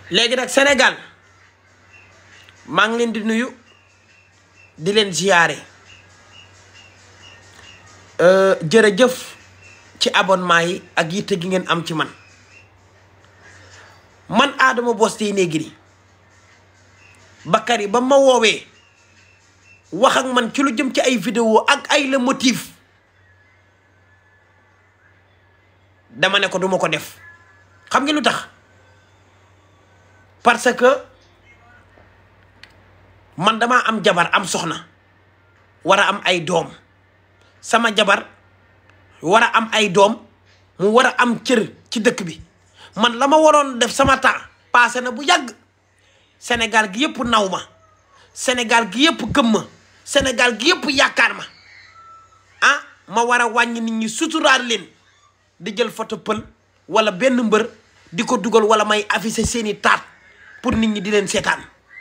léegi nag Sénégal maa ngi leen di nuyu di leen ziyaare jërëjëf ci abonnement yi ak yitte gi ngeen am ci man Adama Boss Dey Negri Bakary ba ma woowee wax ak man ci lu jëm ci ay vidéo ak ay le motif dama ne ko duma ko def xam nga lu tax parce que man dama am jabar am soxna war a am ay doom sama jabar war a am ay doom mu war a am cër ci dëkk bi man la ma waroon def sama temps passé na bu yàgg Sénégal gi yëpp naw ma Sénégal gi yëpp gëm ma Sénégal gi yëpp yaakaar ma ah ma war a wàññi nit ñi suturaal leen di jël photo pël wala benn mbër di ko dugal wala may afficher seeni taat pour nit ñi di leen seetaan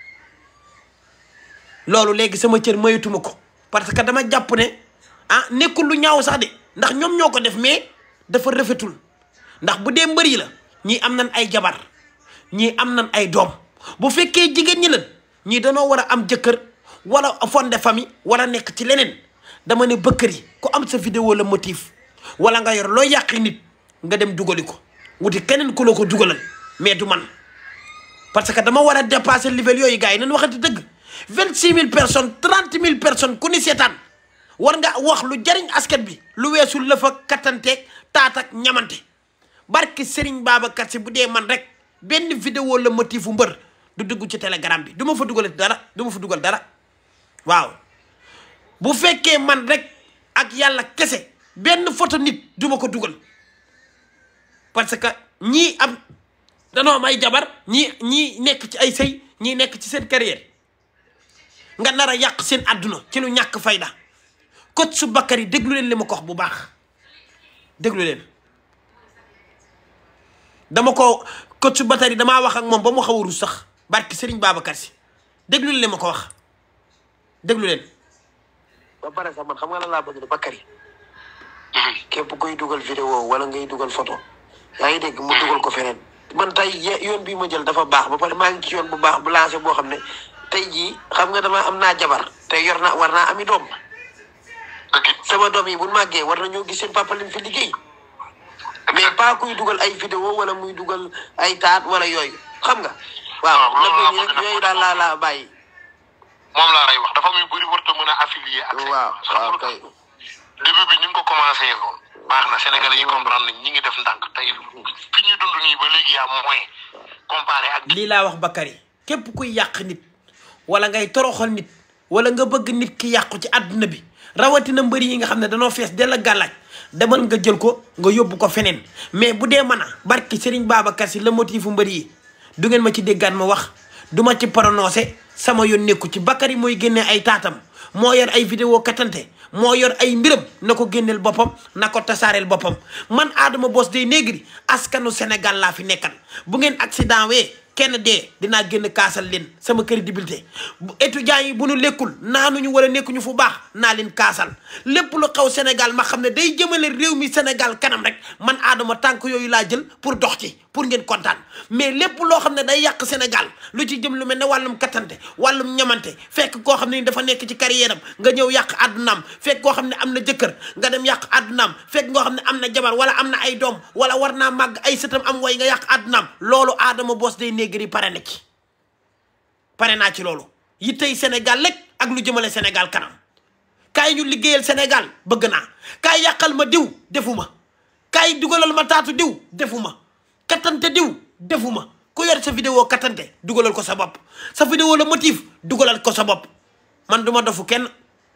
loolu léegi sama cër mayutuma ko parce que dama jàpp ne ah nekkul lu ñaaw sax de ndax ñoom ñoo ko def mais dafa rafetul ndax bu dee mbër yi la ñii am nañ ay jabar ñii am nañ ay doom bu fekkee jigéen ñi lan ñii danoo war a am jëkkër wala fondé famille wala nekk ci leneen dama ne Bakary ku am sa vidéo la motif wala nga yor loo yàqi nit nga dem dugali ko wuti keneen ku la ko dugalal mais du man parce que dama war a dépasser level yooyu gars yi nañ waxati dëgg 26 000 personnes 30 000 personnes ku ni seetaan war nga wax lu jariñ askan bi lu weesu lëf ak kattanteeg taat ak ñamante barki Serigne Babacar Sy bu dee man rek benn vidéo la motifu mbër du dugg ci Telegram bi du ma fa dugal dara du ma fa dugal dara waaw bu fekkee man rek ak yàlla kese benn photo nit du ma ko dugal parce que ñii am danoo am ay jabar ñii nekk ci ay sëy ñii nekk ci seen carrière nga nar a yàq seen àdduna ci lu ñàkk fayda coach su Bakary déglu leen li ma ko wax bu baax déglu leen dama ko coach su Bakary damaa wax ak moom ba mu xaw a rus sax barki Serigne Babacar Sy déglu leen li ma ko wax déglu leen. ba pare sax man xam nga lan laa bëgg Bakary képp kuy dugal vidéo wala ngay dugal photo yaa ngi dégg mu dugal ko feneen man tey yoon bii ma jël dafa baax ba pare maa ngi ci yoon bu baax bu lancé boo xam ne tey jii xam nga dama am naa jabar te yor naa war naa ami doom sama doom yi bu màggee war nañoo gis seen papa lim fi liggéey mais pas kuy dugal ay vidéo wala muy dugal ay taat wala yooyu xam nga waaw la yooyu daal laa bàyyi moom laa lay wax dafa muy bëri warta mën a affilié ak waaw kay début bi ni nga ko commencé yoon baax na Sénégalais yi comprendre nañ ñi ngi def ndànk tey fi ñuy dund nii ba léegi yaa moyen comparé ak lii laa wax Bakary képp kuy yàq nit wala ngay toroxal nit wala nga bëgg nit ki yàqu ci àdduna bi rawatina mbëri yi nga xam ne danoo fees dell gàllaaj demal nga jël ko nga yóbbu ko feneen mais bu dee mën a barki Serigne Babacar Sy la motifu mbëri yi du ngeen ma ci déggaan ma wax du ma ci prononcé sama yoon nekku ci Bakary mooy génnee ay taatam moo yor ay vidéo katante moo yor ay mbiram na ko génneel boppam na ko tasaareel boppam man Adama Boss Dey Negri askanu Sénégal laa fi nekkal bu ngeen accident wee kenn dee dinaa génn kaasal leen sama crédibilité bu étudiants yi bu nu lekkul naanuñu wala nekkuñu fu baax naa leen kaasal lépp lu xaw Sénégal ma xam ne day jëmale réew mi Sénégal kanam rek man Adama tànk yooyu laa jël pour dox ci pour ngeen kontaan mais lépp loo xam ne day yàq Sénégal lu ci jëm lu mel ne wàllum kattante wàllum ñamante fekk koo xam ne dafa nekk ci carrière am nga ñëw yàq àddunaam fekk koo xam ne am na jëkkër nga dem yàq àddunaam fekk koo xam ne am na jabar wala am na ay doom wala war naa màgg ay sëtam am way nga yàq àddunaam loolu Adama Boss Dey Negri pare na ci pare naa ci loolu yi tey Sénégal lekk ak lu jëmale Sénégal kanam kaay ñu liggéeyal Sénégal bëgg naa kaay yàqal ma diw defuma kaay dugalal ma taatu diw defuma kattante diw defuma ku yor sa vidéo kattante dugalal ko sa bopp sa vidéo la motif dugalal ko sa bopp man duma dofu kenn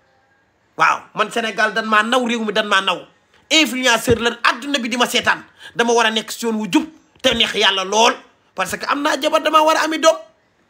waaw man Sénégal dan maa naw réew mi dan maa naw influenceur la adduna bi di ma seetaan dama war a nekk si yoon wu jub te neex yàlla lool parce que am naa jabar dama war a ami doom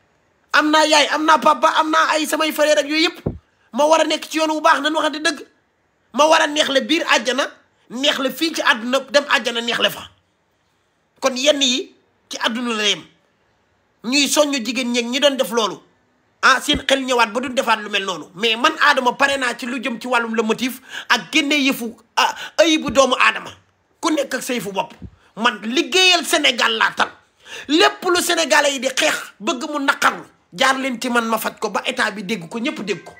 am naa yaay am naa papa am naa ay samay frère ak yooyu yëpp ma war a nekk ci yoon wu baax nan waxante dëgg ma war a neex le biir àjjana neex le fii ci àdduna dem àjjana neex le fa kon yenn yi ci àdduna la yem ñuy soññu jigéen ñeeg ñi doon def loolu ah seen xel ñëwaat ba duñ defaat lu mel noonu mais man Adama pare naa ci lu jëm ci wàllum le motif ak génne yëfu ayibu doomu Adama ku nekk ak say fu bopp man liggéeyal Sénégal laa tal lépp lu sénégalais yi di xeex bëgg mu naqarlu jaar leen ci man ma faj ko ba état bi dégg ko ñëpp dégg ko.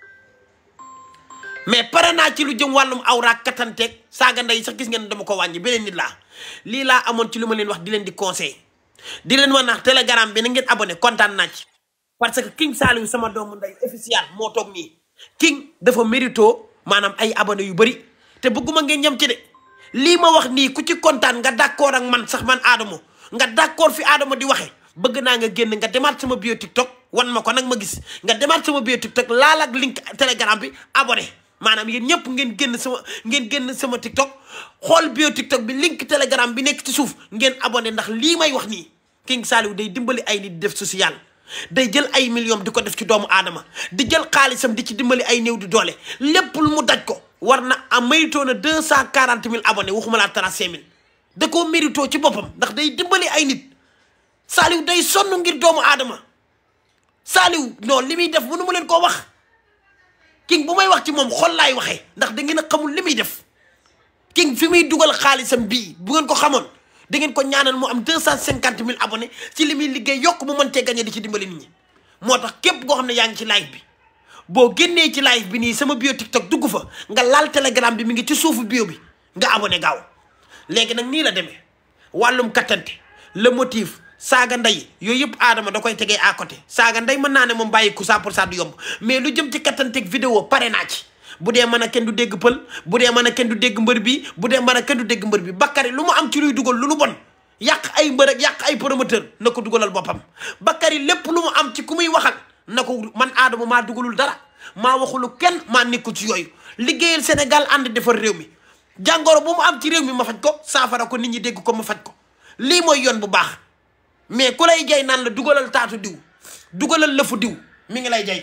mais pare naa ci lu jëm wàllum awraak katanteeg saaga ndey sax gis ngeen dama ko wàññi beneen nit laa lii laa amoon ci lu ma leen wax di leen di conseil di leen wax naax telegram bi na ngeen abonné kontaan naa ci parce que King Saliou sama doomu ndey officiel moo toog nii King dafa mérito maanaam ay abonné yu bëri te bëgguma ngeen ñam ci de lii ma wax nii ku ci kontaan nga d'accord ak man sax man Adamo nga d'accord fi Adamo di waxe bëgg naa nga génn nga demaat sama bio TikTok wan ma ko nag ma gis nga demaat sama bio TikTok laal ak link telegram bi abonné maanaam yéen ñëpp ngeen génn sama TikTok xool bio TikTok bi link telegram bi nekk ci suuf ngeen abonné ndax lii may wax nii King Saliou day dimbali ay nit di def social day jël ay millions di ko def ci doomu aadama di jël xaalisam di ci dimbali ay néew di doole lépp lu mu daj ko war na am mérito na 240 000 abonnés waxuma laa 35 000 da koo mérito ci boppam ndax day dimbali ay nit Saliou day sonn ngir doomu aadama Saliou non li muy def mënu ma leen koo wax King bu may wax ci moom xol laay waxee ndax da ngeen a xamul li muy def King fi muy dugal xaalisam bii bu ngeen ko xamoon da ngeen ko ñaanal mu am 250 000 abonnés ci li muy liggéey yokk mu mën cee gagné di ci dimbali nit ñi moo tax képp koo xam ne yaa ngi ci live bi boo génnee ci live bi nii sama bio TikTok dugg fa nga laal telegram bi mi ngi ci suufu bio bi nga abonné gaaw léegi nag nii la demee wàllum kattante le motif saaga ndey yooyu yëpp Adama da koy tegee à côté saaga ndey mën naa ne moom bàyyi ko 100% du yomb mais lu jëm ci kattanteeg vidéo pare naa ci bu dee mën a kenn du dégg pël bu dee mën a kenn du dégg mbër bi bu dee mën a kenn du dégg mbër bi Bakary lu mu am ci luy dugal lu bon yàq ay mbër ak yàq ay promoteur na ko dugalal boppam Bakary lépp lu mu am ci ku muy waxal na ko man Adama maa dugalul dara maa waxulu kenn maa nekku ci yooyu liggéeyal Sénégal ànd defar réew mi jàngoro bu mu am ci réew mi ma faj ko saafara ko nit ñi dégg ko ma faj ko lii mooy yoon bu baax mais ku lay jay naan la dugalal taatu diw dugalal lëfu diw mi ngi lay jay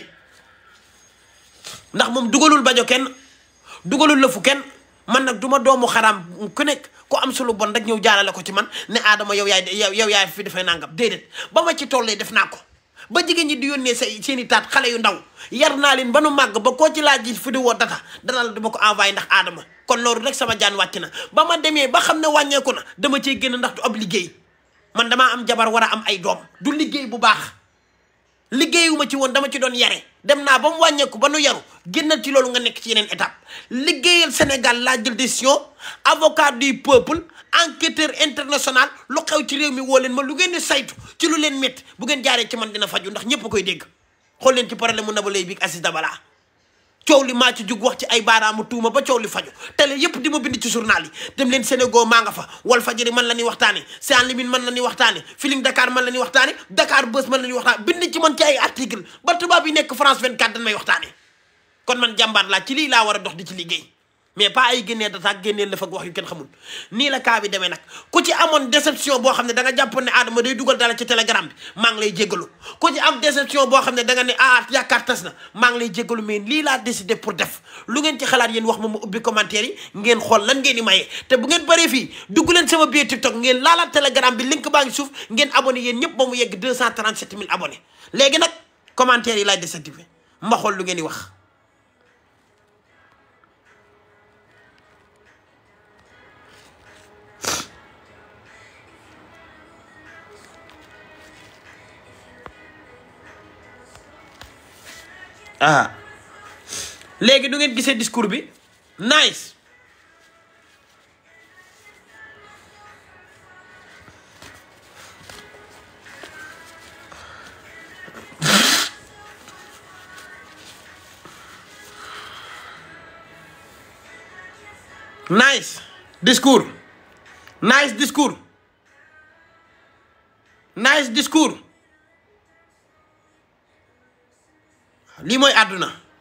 ndax moom dugalul bajo kenn dugalul lëfu kenn man nag du ma doomu xaraam ku nekk ku am sulu bon rek ñëw jaarale ko ci man ne Adama yow yaay fi dafay nangam déedéet ba ma ci tollee def naa ko ba jigéen ñi di yónnee seeni taat xale yu ndaw yar naa leen ba nu màgg ba koo ci laaj ji vidéo data dana la dama ko envoyé ndax Adama kon loolu rek sama jaan wàcc na ba ma demee ba xam ne wàññeeku na dama cey génn ndax du ab liggéey man damaa am jabar war a am ay doom du liggéey bu baax liggéeyuma ci woon dama ci doon yare dem naa ba mu wàññeeku ba nu yaru génnal ci loolu nga nekk ci yeneen étape liggéeyal Sénégal laa jël décision avocat du peuple enquêteur international lu xew ci réew mi woo leen ma lu ngeen di saytu ci lu leen métti bu ngeen jaaree ci man dina faju ndax ñëpp koy dégg xool leen ci problème mu Nabou Leye bi Aziz Dabala coow li maa ci jug wax ci ay baaraamu tuuma ba coow li faju télé yëpp di ma bind ci journal yi dem leen Sénégal maa nga fa Walfadjri man la ñuy waxtaane C'est en Limine man la ñuy waxtaane Feeling Dakar man la ñuy waxtaane Dakar Buzz man la ñuy waxtaane bind ci man ci ay article ba tubaab yi nekk France 24 dañ may waxtaane kon man jàmbaar laa ci lii laa war a dox di ci liggéey mais pas ay génnee data génnee la fa wax yu kenn xamul nii la kaa bi demee nag ku ci amoon déception boo xam ne da nga jàppoon ne Adama day dugal dara ci telegram bi maa ngi lay jéggalu ku ci am déception boo xam ne da nga ne yaakaar tas na maa ngi lay jéggalu mais lii laa décidé pour def lu ngeen ci xalaat yéen wax ma ubbi commentaire yi ngeen xool lan ngeen di mayee te bu ngeen bëree fii dugg leen sama biir TikTok ngeen laalaat telegram bi link baa ngi suuf ngeen abonné yéen ñëpp ba mu yegg 237 000 abonnés léegi nag commentaire yi laay désactivé ma xool lu ngeen di wax léegi du ngeen gisee discours bi nice discours nice discours lii mooy àdduna